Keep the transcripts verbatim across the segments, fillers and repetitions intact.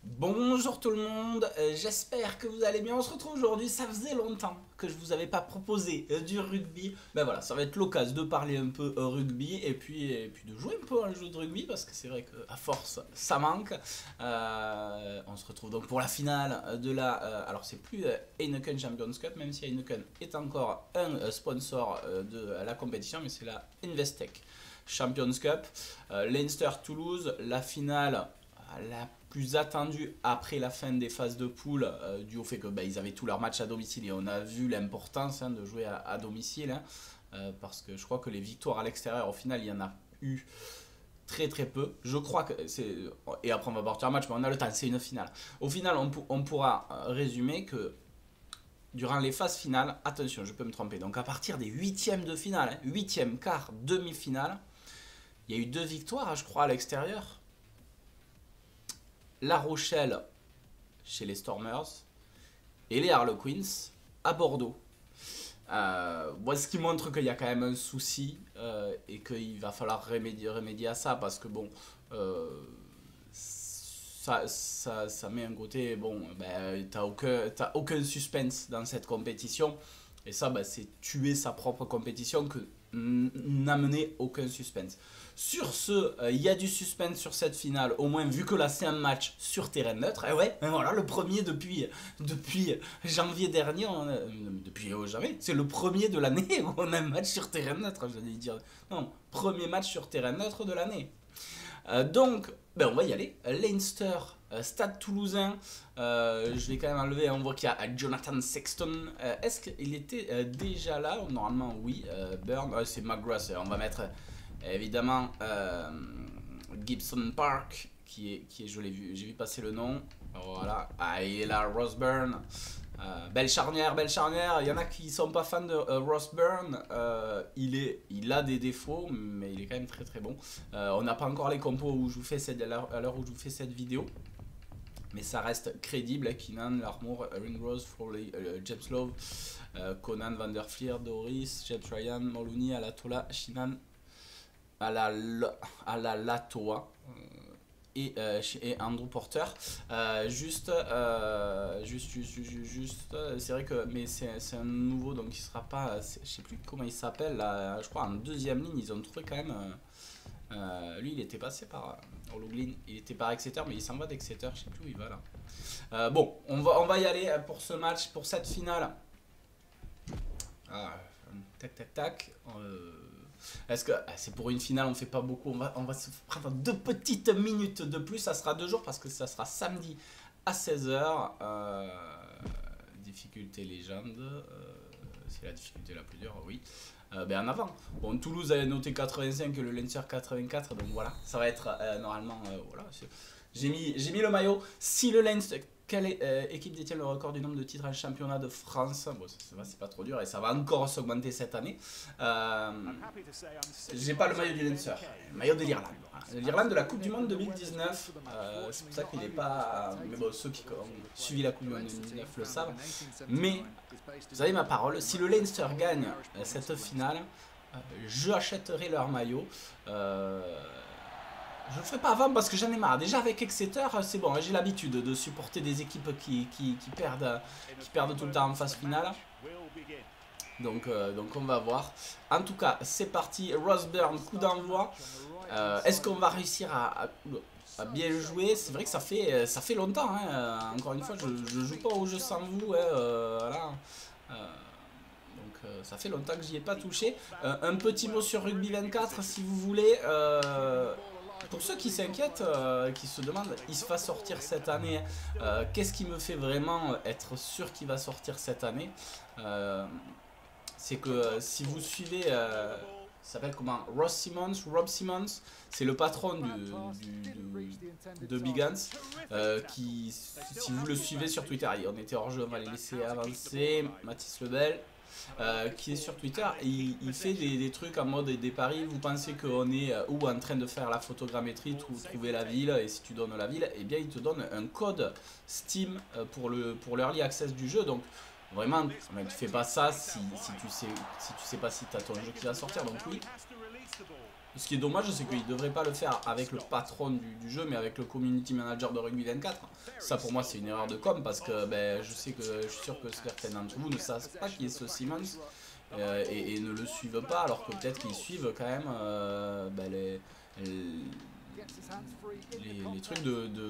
Bonjour tout le monde, euh, j'espère que vous allez bien. On se retrouve aujourd'hui, ça faisait longtemps que je vous avais pas proposé euh, du rugby. Ben voilà, ça va être l'occasion de parler un peu euh, rugby et puis, et puis de jouer un peu à un jeu de rugby parce que c'est vrai qu'à force ça manque. Euh, on se retrouve donc pour la finale de la... Euh, alors c'est plus euh, Heineken Champions Cup, même si Heineken est encore un euh, sponsor euh, de la compétition, mais c'est la Investec Champions Cup. Euh, Leinster-Toulouse, la finale... La plus attendue après la fin des phases de poule, euh, dû au fait que bah, ils avaient tous leurs matchs à domicile et on a vu l'importance hein, de jouer à, à domicile hein, euh, parce que je crois que les victoires à l'extérieur au final il y en a eu très très peu. Je crois que c'est et après on va partir un match mais on a le temps, c'est une finale. Au final on, on pourra résumer que durant les phases finales, attention je peux me tromper, donc à partir des huitièmes de finale, hein, huitième, quart, demi-finale, il y a eu deux victoires je crois à l'extérieur. La Rochelle chez les Stormers et les Harlequins à Bordeaux. Euh, bon, ce qui montre qu'il y a quand même un souci euh, et qu'il va falloir remédier, remédier à ça parce que bon, euh, ça, ça, ça met un côté, bon, ben, t'as aucun, t'as aucun suspense dans cette compétition et ça, ben, c'est tuer sa propre compétition que n'amener aucun suspense. Sur ce, il euh, y a du suspense sur cette finale, au moins vu que là c'est un match sur terrain neutre. Et ouais, et voilà, le premier depuis, depuis janvier dernier, on a, depuis euh, jamais, c'est le premier de l'année où on a un match sur terrain neutre, j'allais dire. Non, premier match sur terrain neutre de l'année. Euh, donc, ben on va y aller. Leinster, euh, Stade Toulousain. Euh, je vais quand même enlever. On voit qu'il y a Jonathan Sexton. Euh, Est-ce qu'il était euh, déjà là? Normalement, oui. Euh, Burn, euh, c'est McGrath. On va mettre euh, évidemment euh, Gibson Park, qui est, qui est je l'ai vu, j'ai vu passer le nom. Voilà. Ah, il est là, Roseburn. Euh, belle charnière, belle charnière. Il y en a qui sont pas fans de euh, Ross Byrne. Euh, il, est, il a des défauts, mais il est quand même très très bon. Euh, on n'a pas encore les compos où je vous fais cette, à l'heure où je vous fais cette vidéo. Mais ça reste crédible. Hein. Keenan, Larmour, Ringrose, Frawley, euh, James Love, euh, Conan, Vanderfleer, Doris, James Ryan, Moloney, Alatola, Shinan, Alalatoa. Et, euh, et Andrew Porter euh, juste, euh, juste juste juste, juste c'est vrai que mais c'est un nouveau donc il sera pas je sais plus comment il s'appelle là, je crois en deuxième ligne ils ont trouvé quand même euh, euh, lui il était passé par Hologlin, il était par Exeter mais il s'en va d'Exeter, je sais plus où il va là. Euh, bon on va, on va y aller pour ce match, pour cette finale. Ah, tac tac tac euh, est-ce que c'est pour une finale, on fait pas beaucoup, on va, on va se prendre deux petites minutes de plus, ça sera deux jours parce que ça sera samedi à seize heures. Euh, difficulté légende, euh, c'est la difficulté la plus dure, oui. Euh, ben en avant. Bon, Toulouse a noté quatre-vingt-cinq, le Leinster quatre-vingt-quatre, donc voilà, ça va être euh, normalement, euh, voilà. J'ai mis, j'ai mis le maillot. Si le Leinster... Quelle euh, équipe détient le record du nombre de titres en championnat de France? Bon, c'est pas trop dur et ça va encore s'augmenter cette année. Euh, J'ai pas le maillot du Leinster, le maillot de l'Irlande. Voilà. L'Irlande de la Coupe du Monde deux mille dix-neuf. Euh, c'est pour ça qu'il n'est pas. Mais bon, ceux qui ont suivi la Coupe du Monde deux mille dix-neuf le savent. Mais, vous avez ma parole, si le Leinster gagne euh, cette finale, euh, je achèterai leur maillot. Euh, Je le ferai pas avant parce que j'en ai marre. Déjà avec Exeter, c'est bon, j'ai l'habitude de supporter des équipes qui, qui, qui, perdent, qui perdent tout le temps en phase finale. Donc, euh, donc on va voir. En tout cas, c'est parti. Ross Byrne, coup d'envoi. Euh, Est-ce qu'on va réussir à, à, à bien jouer? C'est vrai que ça fait, ça fait longtemps. Hein. Encore une fois, je, je joue pas au jeu sans vous. Hein. Euh, voilà. Euh, donc euh, ça fait longtemps que j'y ai pas touché. Euh, un petit mot sur Rugby vingt-quatre si vous voulez. Euh, Pour ceux qui s'inquiètent, euh, qui se demandent, il se va sortir cette année, euh, qu'est-ce qui me fait vraiment être sûr qu'il va sortir cette année? euh, C'est que euh, si vous suivez, euh, il s'appelle comment? Ross Simmons, Rob Simmons, c'est le patron du, du, de Big Guns, euh, qui, si vous le suivez sur Twitter, on était hors jeu, on va les laisser avancer, Mathis Lebel. Euh, qui est sur Twitter et il, il fait des, des trucs en mode des paris. Vous pensez qu'on est euh, ou en train de faire la photogrammétrie, trouver la ville, et si tu donnes la ville, et eh bien il te donne un code Steam euh, pour le pour l'early access du jeu. Donc vraiment, mais tu fais pas ça si, si tu sais si tu sais pas si tu as ton jeu qui va sortir. Donc oui. Ce qui est dommage, c'est qu'il ne devrait pas le faire avec le patron du, du jeu, mais avec le community manager de Rugby vingt-quatre. Ça, pour moi, c'est une erreur de com parce que ben, je sais que je suis sûr que certains d'entre vous ne savent pas qui est ce Simmons euh, et, et ne le suivent pas, alors que peut-être qu'ils suivent quand même euh, ben, les, les, les trucs de, de,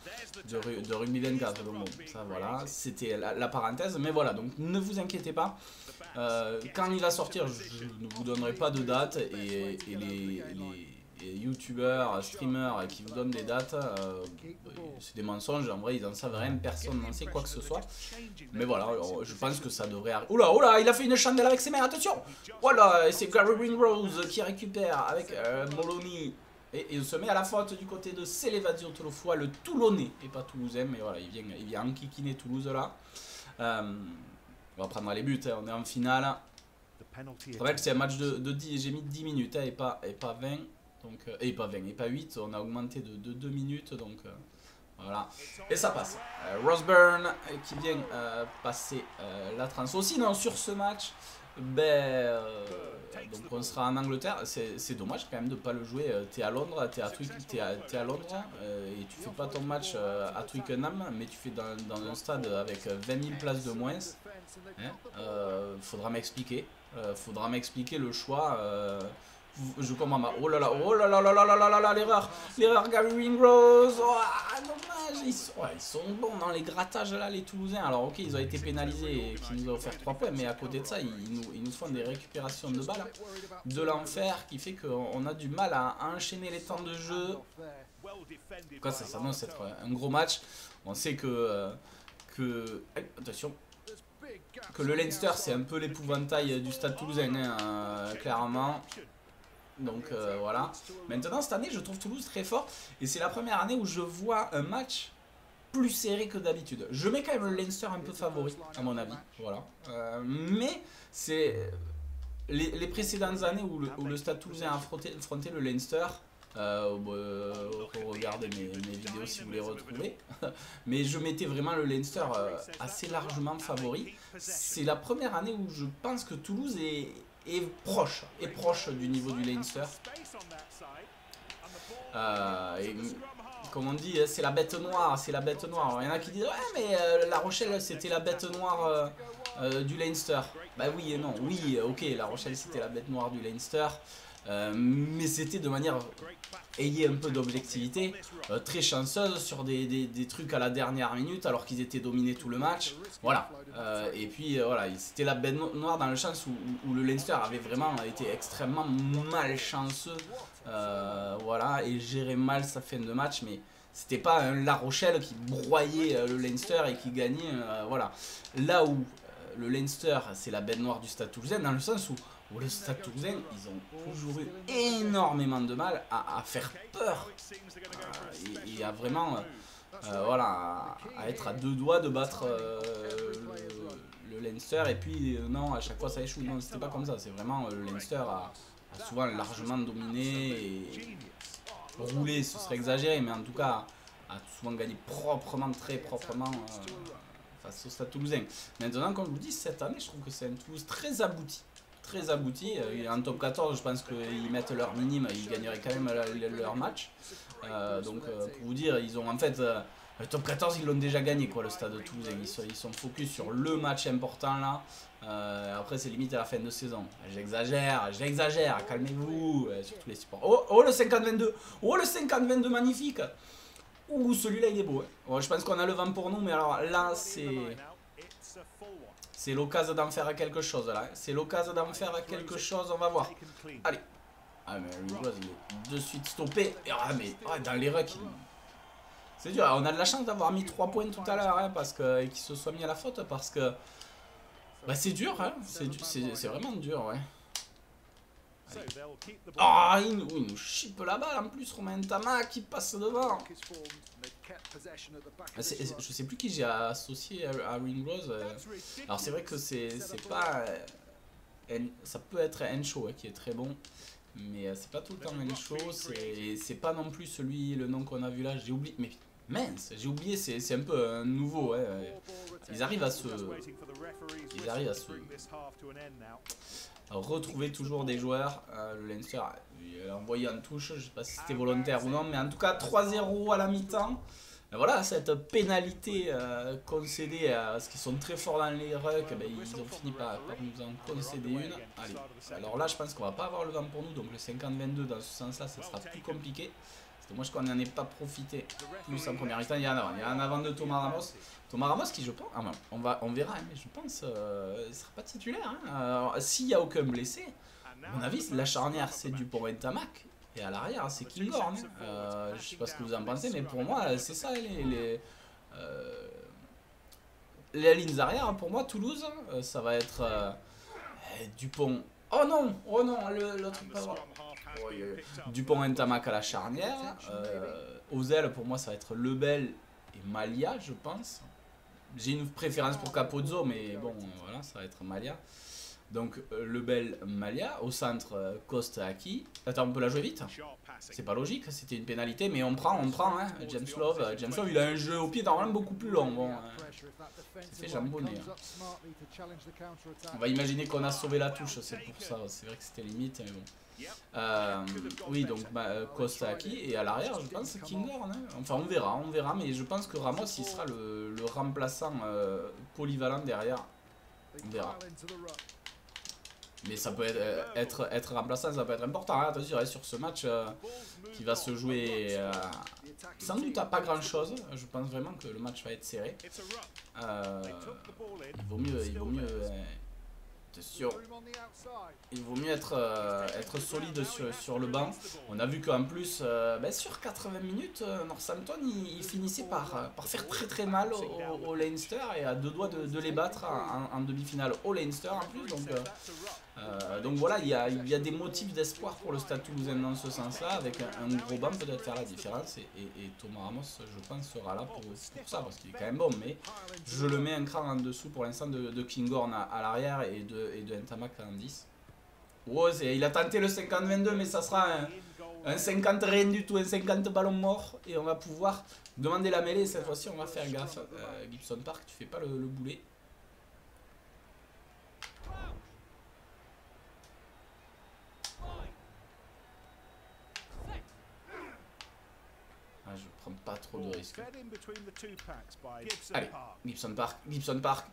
de, de Rugby vingt-quatre. Donc, bon, ça, voilà, c'était la, la parenthèse. Mais voilà, donc ne vous inquiétez pas. Euh, quand il va sortir, je, je ne vous donnerai pas de date et, et les, les, les youtubeurs, streamers qui vous donnent des dates, euh, c'est des mensonges. En vrai, ils en savent rien, personne n'en sait quoi que ce soit. Mais voilà, alors, je pense que ça devrait arriver. Oula, oula, il a fait une chandelle avec ses mains, attention! Voilà, et c'est Gary Ringrose qui récupère avec euh, Moloney. Et, et on se met à la faute du côté de Célévadio Tolofoa, le Toulonnais, et pas Toulousain, mais voilà, il vient, il vient enquiquiner Toulouse là. Euh, On va prendre les buts, hein. On est en finale. Je rappelle que c'est un match de, de dix, j'ai mis dix minutes hein, et, pas, et pas vingt. Donc, euh, et pas vingt, et pas huit. On a augmenté de, de deux minutes. Donc euh, voilà. Et ça passe. Euh, Roseburn euh, qui vient euh, passer euh, la trans. Aussi, non, sur ce match, ben, euh, donc on sera en Angleterre. C'est dommage quand même de ne pas le jouer. T'es à Londres, t'es à, es à, es à Londres euh, et tu fais pas ton match euh, à Twickenham, mais tu fais dans, dans un stade avec vingt mille places de moins. Hein, euh, faudra m'expliquer. Euh, faudra m'expliquer le choix. Euh, je comprends pas. Oh là là, oh là là là là là là là là, l'erreur. L'erreur Gary Ringrose. Oh, dommage. Ils sont, ouais, ils sont bons dans les grattages là, les Toulousains. Alors ok, ils ont été pénalisés et qui nous ont offert trois points, mais à côté de ça, ils, ils, nous, ils nous font des récupérations de balles de l'enfer qui fait qu'on a du mal à enchaîner les temps de jeu. Quoi, ça s'annonce être un gros match. On sait que... Euh, que... Attention. Que le Leinster c'est un peu l'épouvantail du stade toulousain hein, euh, clairement. Donc euh, voilà. Maintenant cette année je trouve Toulouse très fort. Et c'est la première année où je vois un match plus serré que d'habitude. Je mets quand même le Leinster un peu favori à mon avis. Voilà. Euh, mais c'est les, les précédentes années où le, où le stade toulousain a affronté, affronté le Leinster. Euh, euh, regardez mes, mes vidéos si vous les retrouvez. Mais je mettais vraiment le Leinster euh, assez largement favori. C'est la première année où je pense que Toulouse est, est proche, est proche du niveau du Leinster. Euh, et, comme on dit, c'est la bête noire, c'est la bête noire. Il y en a qui disent ouais mais euh, La Rochelle c'était la bête noire euh, euh, du Leinster. Bah oui et non, oui ok La Rochelle c'était la bête noire du Leinster. Euh, mais c'était de manière ayez un peu d'objectivité, euh, très chanceuse sur des, des, des trucs à la dernière minute alors qu'ils étaient dominés tout le match. Voilà. Euh, et puis euh, voilà, c'était la bête noire dans le sens où, où le Leinster avait vraiment été extrêmement malchanceux. Euh, voilà, et gérait mal sa fin de match, mais c'était pas un La Rochelle qui broyait euh, le Leinster et qui gagnait. Euh, voilà. Là où euh, le Leinster, c'est la bête noire du Stade Toulousain, dans le sens où Où le Stade Toulousain, ils ont toujours eu énormément de mal à, à faire peur euh, et, et à vraiment euh, voilà, à, à être à deux doigts de battre euh, le, le Leinster. Et puis euh, non, à chaque fois ça échoue. Non, c'était pas comme ça. C'est vraiment euh, le Leinster a, a souvent largement dominé et roulé, ce serait exagéré, mais en tout cas a souvent gagné proprement, très proprement euh, face au Stade Toulousain. Maintenant, comme je vous dis, cette année, je trouve que c'est un Toulouse très abouti. Très abouti, en top quatorze je pense qu'ils mettent leur minime, ils gagneraient quand même leur match. Euh, donc euh, pour vous dire, ils ont en fait euh, le top quatorze ils l'ont déjà gagné quoi, le Stade Toulousain. Ils sont, ils sont focus sur le match important là. Euh, après c'est limite à la fin de saison. J'exagère, j'exagère, calmez-vous euh, sur tous les supports. Oh, oh le cinquante vingt-deux, oh le cinquante vingt-deux magnifique. Ouh celui-là il est beau. Hein. Bon, je pense qu'on a le vent pour nous, mais alors là c'est... C'est l'occasion d'en faire quelque chose là. C'est l'occasion d'en faire quelque chose, on va voir. Allez. Ah mais Ringrose il est de suite stoppé. Ah mais ah, dans les rucks. Il... C'est dur. On a de la chance d'avoir mis trois points tout à l'heure hein, parce que qu'il se soit mis à la faute parce que bah, c'est dur hein. C'est vraiment dur ouais. Ah oh, il, nous, il nous chipe la balle en plus. Romain Ntama qui passe devant. C est, c est, je sais plus qui j'ai associé à, à Ringrose. Alors c'est vrai que c'est pas... Euh, ça peut être Encho hein, qui est très bon. Mais euh, c'est pas tout le temps Encho. C'est pas non plus celui, le nom qu'on a vu là. J'ai oublié. Mais mince, j'ai oublié, c'est un peu un nouveau. Hein. Ils arrivent à se... Ils arrivent à se... à retrouver toujours des joueurs. Euh, le Leinster, il a envoyé en touche, je sais pas si c'était volontaire ou non, mais en tout cas trois zéro à la mi-temps. Voilà, cette pénalité euh, concédée, euh, parce qu'ils sont très forts dans les rucks, ben, ils ont fini par, par nous en concéder une. Allez, alors là je pense qu'on va pas avoir le vent pour nous, donc le cinquante vingt-deux dans ce sens là, ça sera plus compliqué. Parce que moi je crois qu'on n'en est pas profité plus en première mi-temps, il y a un avant, il y a un avant de Thomas Ramos. Thomas Ramos qui je pense, ah, ben, on, va, on verra, hein, mais je pense euh, il sera pas titulaire. Hein. S'il n'y a aucun blessé, à mon avis la charnière c'est Dupont et Tamac. Et à l'arrière, c'est Kinghorn. Euh, je sais pas ce que vous en pensez, mais pour moi, c'est ça les, les, euh, les lignes arrière. Pour moi, Toulouse, euh, ça va être euh, Dupont. Oh non, oh non, l'autre pas vrai. Oh, Dupont et Tamac à la charnière. Euh, aux ailes, pour moi, ça va être Lebel et Malia, je pense. J'ai une préférence pour Capozzo, mais bon, voilà, ça va être Malia. Donc euh, Lebel, Malia, au centre euh, Costa Aki. Attends, on peut la jouer vite? C'est pas logique, c'était une pénalité, mais on prend, on prend. Hein. James Love, euh, James Love, il a un jeu au pied normalement beaucoup plus long. Bon, euh, c'est fait jambonner. Hein. On va imaginer qu'on a sauvé la touche, c'est pour ça. C'est vrai que c'était limite, mais bon. Euh, oui, donc bah, Costa Aki et à l'arrière, je pense Kinghorn. Hein. Enfin, on verra, on verra, mais je pense que Ramos, il sera le, le remplaçant euh, polyvalent derrière. On verra. Mais ça peut être, euh, être, être remplaçant, ça peut être important. Hein. Attention, hein, sur ce match euh, qui va se jouer euh, sans doute à pas grand chose. Je pense vraiment que le match va être serré. Euh, il vaut mieux, il vaut mieux, euh, attention, il vaut mieux être, euh, être solide sur, sur le banc. On a vu qu'en plus, euh, ben sur quatre-vingts minutes, euh, Northampton il, il finissait par, par faire très très mal au, au Leinster et à deux doigts de, de les battre en, en demi-finale au Leinster en plus. Donc, euh, Euh, donc voilà, il y a, il y a des motifs d'espoir pour le Stade Toulousain dans ce sens-là, avec un, un gros banc peut-être faire la différence, et, et, et Thomas Ramos, je pense, sera là pour, pour ça, parce qu'il est quand même bon, mais je le mets un cran en dessous pour l'instant de, de Kinghorn à, à l'arrière et de, et de Ntamak en dix. Oh, il a tenté le cinquante vingt-deux, mais ça sera un, un cinquante rien du tout, un cinquante ballon mort, et on va pouvoir demander la mêlée, cette fois-ci on va faire gaffe. Euh, Gibson Park, tu fais pas le, le boulet. Je prends pas trop de risques. Allez, Gibson Park, Gibson Park.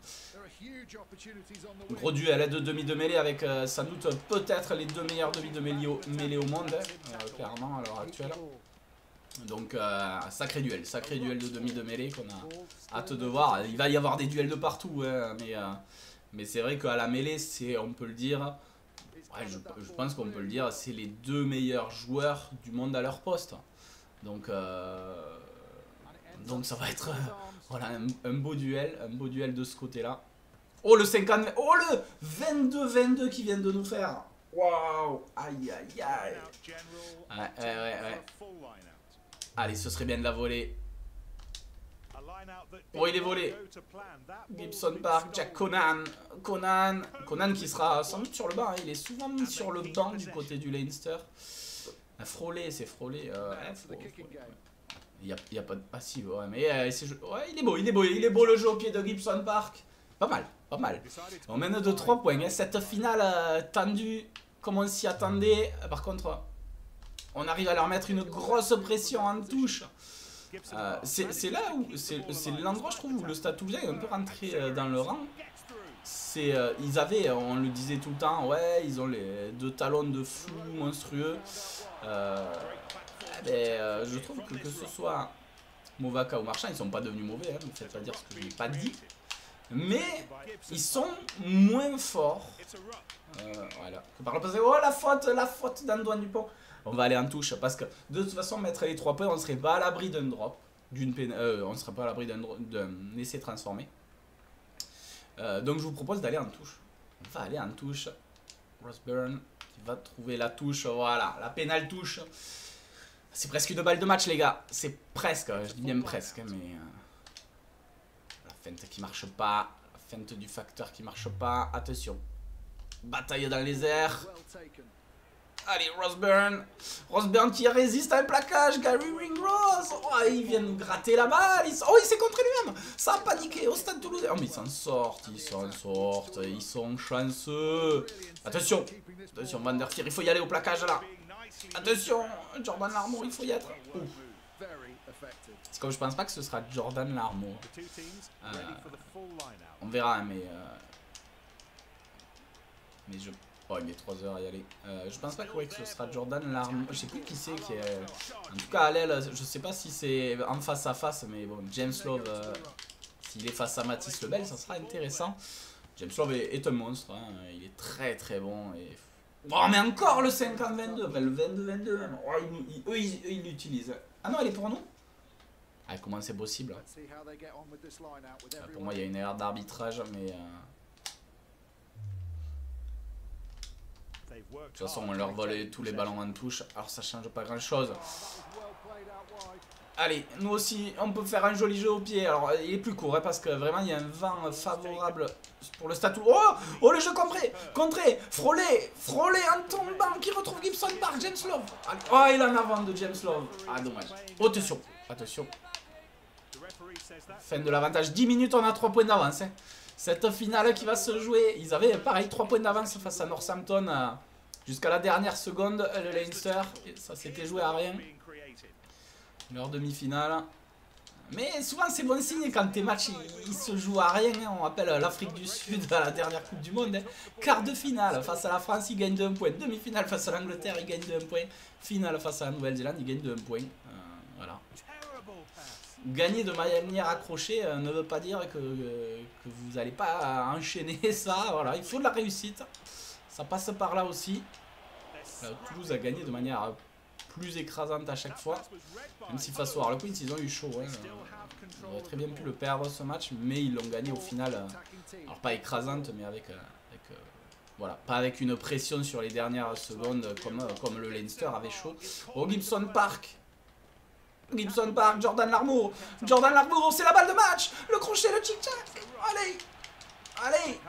Gros duel de demi de mêlée avec euh, sans doute peut-être les deux meilleurs demi de mêlée au, mêlée au monde, euh, clairement à l'heure actuelle. Donc euh, sacré duel, sacré duel de demi de mêlée qu'on a hâte de voir. Il va y avoir des duels de partout, hein, mais, euh, mais c'est vrai qu'à la mêlée, c'est, on peut le dire, ouais, je, je pense qu'on peut le dire, c'est les deux meilleurs joueurs du monde à leur poste. Donc, euh, donc ça va être euh, voilà, un, un beau duel, un beau duel de ce côté-là. Oh le cinquante, oh le vingt-deux vingt-deux qui vient de nous faire. Waouh, aïe aïe aïe. Ouais, ouais, ouais, ouais. Allez, ce serait bien de la voler. Oh, il est volé. Gibson Park, Jack Conan. Conan, Conan qui sera sans doute sur le banc. Hein. Il est souvent mis sur le banc du côté du Leinster. Frôler, c'est frôler. Euh, ouais, frôler, frôler. Il n'y a, il y a pas de passive, ouais, mais euh, ouais, il est beau, il est beau, il est beau le jeu au pied de Gibson Park. Pas mal, pas mal. On mène de trois points. Hein. Cette finale euh, tendue, comme on s'y attendait. Par contre, on arrive à leur mettre une grosse pression en touche. Euh, c'est là où, c'est l'endroit, je trouve, où le Stade Toulousain est un peu rentré euh, dans le rang. C'est, euh, ils avaient, on le disait tout le temps, ouais, ils ont les deux talons de fou monstrueux. Euh, ben, euh, je trouve que que ce soit Movaka ou Marchand, ils sont pas devenus mauvais, hein, ne me faites pas dire ce que je n'ai pas dit. Mais ils sont moins forts. Euh, voilà. Par le passé, oh la faute, la faute d'Antoine Dupont. On va aller en touche parce que de toute façon, mettre les trois points, on serait pas à l'abri d'un drop, d'une peine, euh, on serait pas à l'abri d'un essai transformé. Euh, donc je vous propose d'aller en touche. On va aller en touche. Ross Byrne qui va trouver la touche. Voilà, la pénale touche. C'est presque une balle de match, les gars. C'est presque, je dis bien presque. Mais euh, la feinte qui marche pas. La feinte du facteur qui marche pas. Attention. Bataille dans les airs. Allez, Roseburn. Roseburn qui résiste à un plaquage. Gary Ringrose. Oh, il vient nous gratter la balle. Il... Oh, il s'est contré lui-même. Ça a paniqué au Stade Toulousain. Oh, mais ils s'en sortent. Ils s'en sortent. Ils sont chanceux. Attention. Attention, Van der Fier. Il faut y aller au plaquage là. Attention. Jordan Larmour, il faut y être. Ouf. C'est comme je pense pas que ce sera Jordan Larmour. Euh, on verra, hein, mais... Euh... Mais je... Oh, il met trois heures à y aller. Euh, je pense pas que, ouais, que ce sera Jordan Larmour. Je sais plus qui c'est qui est... En tout cas, à l'aile, je sais pas si c'est en face à face, mais bon, James Love, euh, s'il est face à Mathis Lebel, ça sera intéressant. James Love est, est un monstre, hein. Il est très très bon. Et... Oh, mais encore le cinquante vingt-deux, enfin, le vingt-deux vingt-deux même. Oh, ils, ils, eux, ils l'utilisent. Ah non, elle est pour nous? Ah, comment c'est possible? Ah, pour moi, il y a une erreur d'arbitrage, mais... Euh... De toute façon, on leur vole tous les ballons en touche, alors ça change pas grand chose. Allez, nous aussi, on peut faire un joli jeu au pied. Alors, il est plus court, hein, parce que vraiment, il y a un vent favorable pour le Stade. Oh, oh, le jeu contré, contré, frôlé, frôlé en tombant, qui retrouve Gibson Park, James Love. Allez. Oh, il est en avant de James Love. Ah, dommage. Oh, attention, attention. Fin de l'avantage. dix minutes, on a trois points d'avance. Hein. Cette finale qui va se jouer. Ils avaient pareil trois points d'avance face à Northampton euh, jusqu'à la dernière seconde. Le Leinster, ça s'était joué à rien. Leur demi-finale. Mais souvent c'est bon signe quand tes matchs ils, ils se jouent à rien. Hein. On rappelle l'Afrique du Sud à la dernière Coupe du Monde. Hein. Quart de finale face à la France, ils gagnent de un point. Demi-finale face à l'Angleterre, ils gagnent de un point. Finale face à la Nouvelle-Zélande, ils gagnent de un point. Euh, voilà. Gagner de manière accrochée euh, ne veut pas dire que, euh, que vous n'allez pas enchaîner ça. Voilà, il faut de la réussite. Ça passe par là aussi. Là, Toulouse a gagné de manière plus écrasante à chaque fois. Même si face au Harlequins, ils ont eu chaud. Hein. On aurait très bien pu le perdre ce match, mais ils l'ont gagné au final. Euh, alors pas écrasante, mais avec... Euh, avec euh, voilà, pas avec une pression sur les dernières secondes comme, comme le Leinster avait chaud. Au Gibson Park. Gibson Park, Jordan Larmour. Jordan Larmour, c'est la balle de match. Le crochet, le tic-tac. Allez. Allez.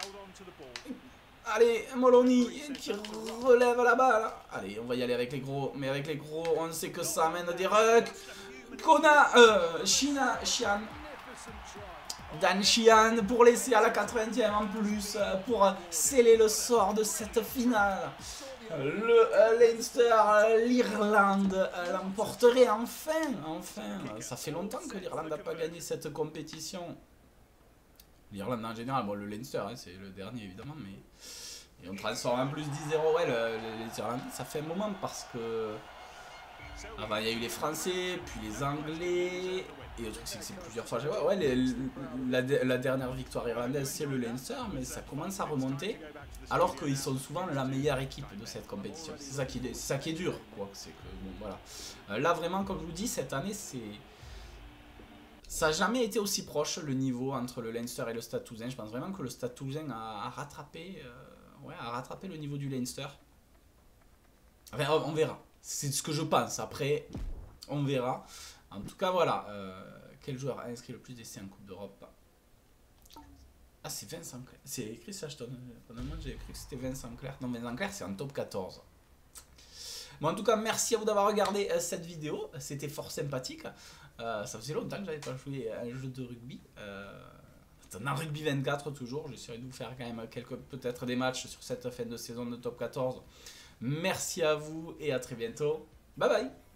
Allez, Molony qui relève la balle. Allez, on va y aller avec les gros. Mais avec les gros, on sait que ça amène des rucks. Kona, euh, Shina, Shian. Dan Shian pour laisser à la quatre-vingtième en plus. Pour sceller le sort de cette finale. Le euh, Leinster, euh, l'Irlande euh, l'emporterait enfin, enfin. Ça fait longtemps que l'Irlande n'a pas gagné cette compétition. L'Irlande en général, bon le Leinster, hein, c'est le dernier évidemment, mais... Et on transforme en plus dix zéro, ouais, le, le, les Irlandais, ça fait un moment parce que... Avant il y a eu les Français, puis les Anglais... Et le truc c'est que c'est plusieurs fois... Ouais, ouais les, la, la dernière victoire irlandaise c'est le Leinster, mais ça commence à remonter. Alors qu'ils sont souvent la meilleure équipe de cette compétition. C'est ça qui est, ça qui est dur, quoi. C'est que, bon, voilà. Euh, là, vraiment, comme je vous dis, cette année, c'est... Ça n'a jamais été aussi proche, le niveau entre le Leinster et le Stade Toulousain. Je pense vraiment que le Stade Toulousain a, a, rattrapé, euh, ouais, a rattrapé le niveau du Leinster. Enfin, on verra. C'est ce que je pense. Après, on verra. En tout cas, voilà. Euh, quel joueur a inscrit le plus d'essais en Coupe d'Europe ? Ah, c'est Vincent Clerc. C'est écrit ça, je te donne. Pendant moi, j'ai cru que c'était Vincent Clerc. Non, Vincent Clerc, c'est en top quatorze. Bon, en tout cas, merci à vous d'avoir regardé euh, cette vidéo. C'était fort sympathique. Euh, ça faisait longtemps que j'avais pas joué à un jeu de rugby. Euh, dans Rugby vingt-quatre, toujours. J'essaierai de vous faire quand même quelques, peut-être des matchs sur cette fin de saison de top quatorze. Merci à vous et à très bientôt. Bye bye.